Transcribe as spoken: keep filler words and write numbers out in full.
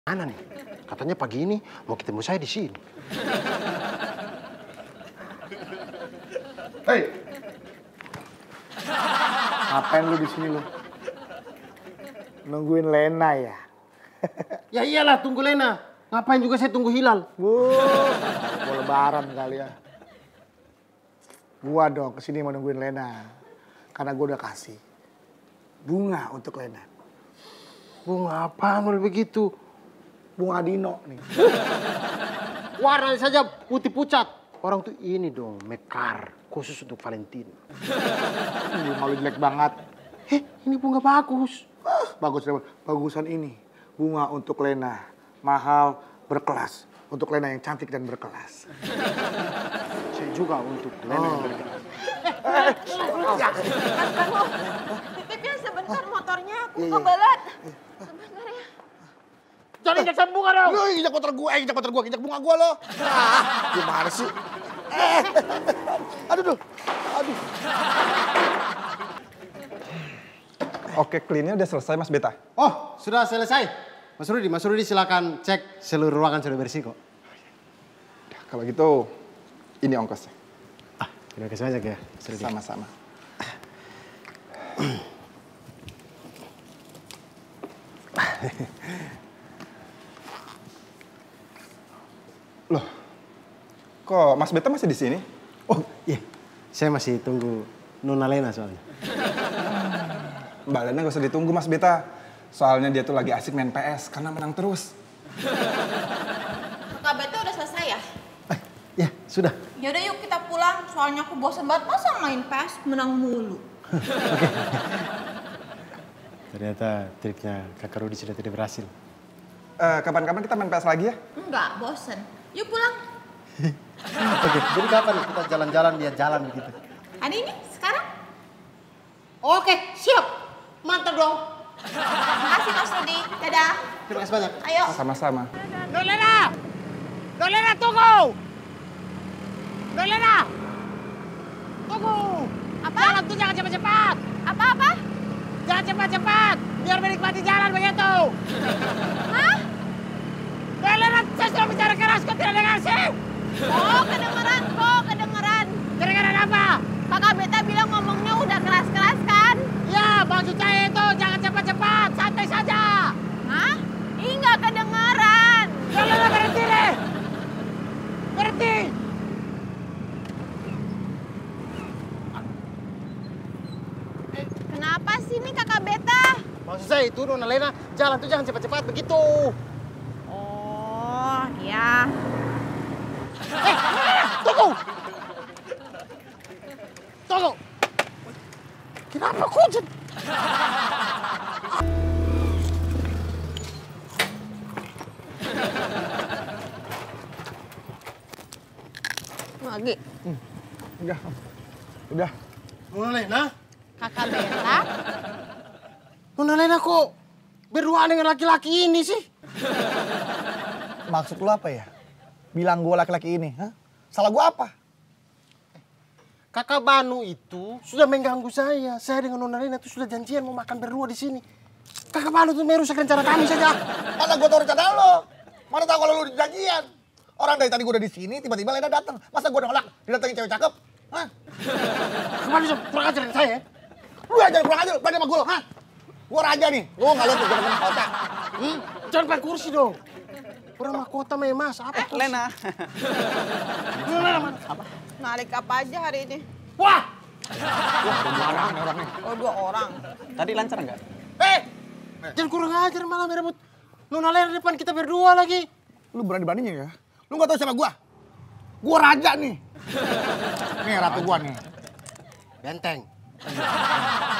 Mana nih? Katanya pagi ini mau ketemu saya di sini. Hei, ngapain lu di sini lu? Nungguin Lena ya? Ya iyalah, tunggu Lena. Ngapain juga saya tunggu Hilal? Bu, mau lebaran kali ya. Gua dong kesini mau nungguin Lena, karena gua udah kasih bunga untuk Lena. Bunga apaan mau begitu? Bunga Dino nih. Warna saja putih pucat. Orang tuh ini dong, mekar. Khusus untuk Valentino. Bunga lu jelek banget. Eh, ini bunga bagus. Ah, bagus, bagusan ini. Bunga untuk Lena. Mahal, berkelas. Untuk Lena yang cantik dan berkelas. Saya juga untuk Lena yang berkelas. Titip ya sebentar motornya, aku kebelet. Sebentar ya. Jangan injak bunga dong! Lu injak motor gue, injak motor gue, injak bunga gue lo. Ah, gimana sih? Eh, aduh, aduh, aduh. Oke, clean-nya udah selesai Mas Beta? Oh, sudah selesai. Mas Rudi, Mas Rudi silakan cek seluruh ruangan sudah bersih kok. Ya, kalau gitu, ini ongkosnya. Ah, terima kasih banyak ya, Mas Rudi. Sama-sama. Loh, kok Mas Beta masih di sini? Oh, iya. Saya masih tunggu Nona Lena soalnya. Mbak Lena gak usah ditunggu Mas Beta. Soalnya dia tuh lagi asik main P S karena menang terus. Kak Beta udah selesai ya? Eh, ya, sudah. Yaudah yuk kita pulang, soalnya aku bosan banget masa main P S menang mulu. Ternyata triknya Kakak Rudi sudah tidak berhasil. Eh, kapan-kapan kita main P S lagi ya? Enggak, bosen. Yuk pulang. Oke, jadi kapan nih kita jalan-jalan dia jalan begitu? Hari ini? Sekarang? Oke, siap. Mantap dong. Makasih Mas Rudi. Dadah. Terima kasih banyak. Ayo. Sama-sama. Nolena! Nolena tunggu! Nolena! Tunggu! Apa? Jalan tuh jangan cepat-cepat! Apa-apa? Jangan cepat-cepat! Biar menikmati jalan begitu! Hah? Nolena, saya sudah bicara keras, kok tidak dengar sih? Oh, kedengeran kok, kedengeran. Kedengaran apa? Kakak Beta bilang ngomongnya udah keras-keras kan? Ya, maksud saya itu jangan cepat-cepat, santai saja! Hah? Ih, nggak kedengeran. Nolena berhenti deh! Berhenti! Kenapa sih nih Kakak Beta? Maksud saya itu, Nona Lena, jalan tuh jangan cepat-cepat begitu. Oh, ya. Eh, Nona, tunggu! Tunggu! Kenapa kucing? Lagi. Hmm, udah, udah. Nona Lena? Kakak Beta? Nona Lena kok berduaan dengan laki-laki ini sih? Maksud lu apa ya? Bilang gue laki-laki ini, hah? Salah gue apa? Kakak Banu itu sudah mengganggu saya. Saya dengan Nona Lena itu sudah janjian mau makan berdua di sini. Kakak Banu itu merusak rencana kami saja. Mana gue tau rencana lo? Mana tau kalau lu di janjian? Orang dari tadi gue udah di sini, tiba-tiba Lena datang. Masa gue nolak didatengin cewek cakep? Hah? Kakak Banu kurang ajar dengan saya. Lu aja kurang aja, berani sama gue lo, hah? Gue raja nih, lu gak liat tuh gue dengan kota. Hmm? Jangan pakai kursi dong. Orang mahkota memas, apa Eh, kursi? Lena. Nona Lena mana? Apa? Narik apa aja hari ini? Wah! Wah, ada dua orang nih orangnya. Oh, dua orang. Tadi lancar nggak? Eh! Jangan kurang ajar malah merebut Nona Lena depan kita berdua lagi. Lu berani-beraninya ya? Lu gak tau siapa gue? Gue raja nih. Nih ratu gue nih. Benteng.